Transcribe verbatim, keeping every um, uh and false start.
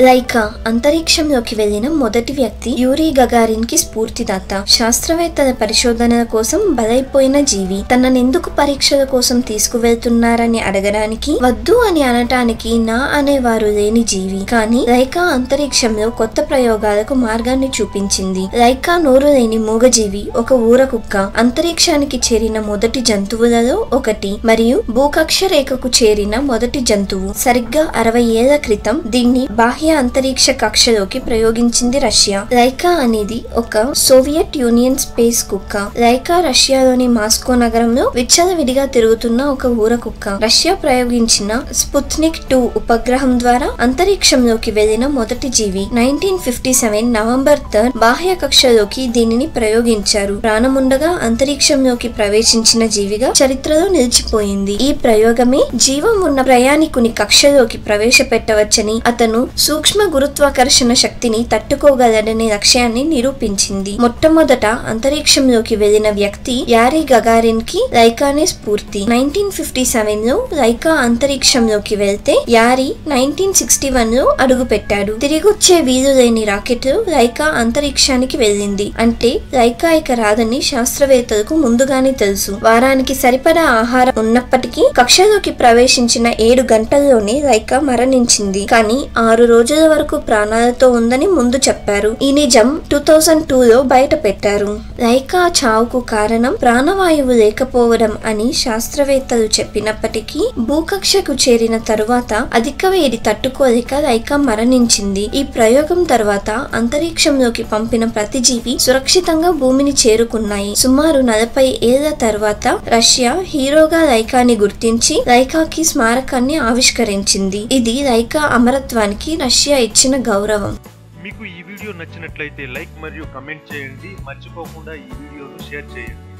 Lyca అంతరిక్షంలోకి వెళ్లిన మొదటి వ్యక్తి యూరీ గగారిన్ కి స్ఫూర్తిదాత. శాస్త్రవేత్తల పరిశోధనల కోసం బలైపోయిన జీవి. తననెందుకు పరీక్షల కోసం తీసుకువెళ్తున్నారని అడగడానికి, వద్దు అని అనటానికి నా అనేవారు లేని జీవి. కానీ లైకా అంతరిక్షంలో కొత్త ప్రయోగాలకు మార్గాన్ని చూపించింది. లైకా నోరు లేని మూగజీవి, ఒక ఊర కుక్క. అంతరిక్షానికి చేరిన మొదటి జంతువులలో ఒకటి మరియు భూకక్ష రేఖకు చేరిన మొదటి జంతువు. సరిగ్గా అరవై ఏళ్ల క్రితం దీన్ని బాహ్య అంతరిక్ష కక్షలోకి ప్రయోగించింది రష్యా. లైకా అనేది ఒక సోవియట్ యూనియన్ స్పేస్ కుక్క. లైకా రష్యాలోని మాస్కో నగరంలో విచ్చలవిడిగా తిరుగుతున్న ఒక ఊర కుక్క. రష్యా ప్రయోగించిన స్పుత్నిక్ టూ ఉపగ్రహం ద్వారా అంతరిక్షంలోకి వెళ్లిన మొదటి జీవి. Nineteen fifty seven November third బాహ్య కక్షలోకి దీనిని ప్రయోగించారు. ప్రాణముండగా అంతరిక్షంలోకి ప్రవేశించిన జీవిగా చరిత్రలో నిలిచిపోయింది. ఈ ప్రయోగమే జీవం ఉన్న ప్రయాణికుని కక్షలోకి ప్రవేశపెట్టవచ్చని, అతను సూక్ష్మ గురుత్వాకర్షణ శక్తిని తట్టుకోగలడనే లక్ష్యాన్ని నిరూపించింది. మొట్టమొదట అంతరిక్షంలోకి వెళ్లిన వ్యక్తి యారీ గగారిన్ కి లైకానే స్ఫూర్తి. నైన్టీన్ ఫిఫ్టీ సెవెన్ లో లైకా అంతరిక్షంలోకి వెళ్తే యారీ నైన్టీన్ సిక్స్టీ వన్ లో అడుగు పెట్టాడు. తిరిగొచ్చే వీలు లేని రాకెట్ లైకా అంతరిక్షానికి వెళ్ళింది. అంటే లైకా ఇక రాదని శాస్త్రవేత్తలకు ముందుగానే తెలుసు. వారానికి సరిపడా ఆహారం ఉన్నప్పటికీ కక్షలోకి ప్రవేశించిన ఏడు గంటల్లోనే లైకా మరణించింది. కానీ ఆరు రోజుల వరకు ప్రాణాలతో ఉందని ముందు చెప్పారు. ఈ నిజం టూ థౌజండ్ టూ లో బయట పెట్టారు. లైకా చావుకు కారణం ప్రాణవాయువు లేకపోవడం అని శాస్త్రవేత్తలు చెప్పినప్పటికీ భూకక్షకు చేరిన తరువాత అధిక వేడి తట్టుకోలేక లైకా మరణించింది. ఈ ప్రయోగం తర్వాత అంతరిక్షంలోకి పంపిన ప్రతి జీవి సురక్షితంగా భూమిని చేరుకున్నాయి. సుమారు నలభై ఏళ్ల తర్వాత రష్యా హీరోగా లైకాని గుర్తించి లైకాకి స్మారకాన్ని ఆవిష్కరించింది. ఇది లైకా అమరత్వానికి రష్యా ఇచ్చిన గౌరవం. మీకు ఈ వీడియో నచ్చినట్లయితే లైక్ మరియు కమెంట్ చేయండి. మర్చిపోకుండా ఈ వీడియోను షేర్ చేయండి.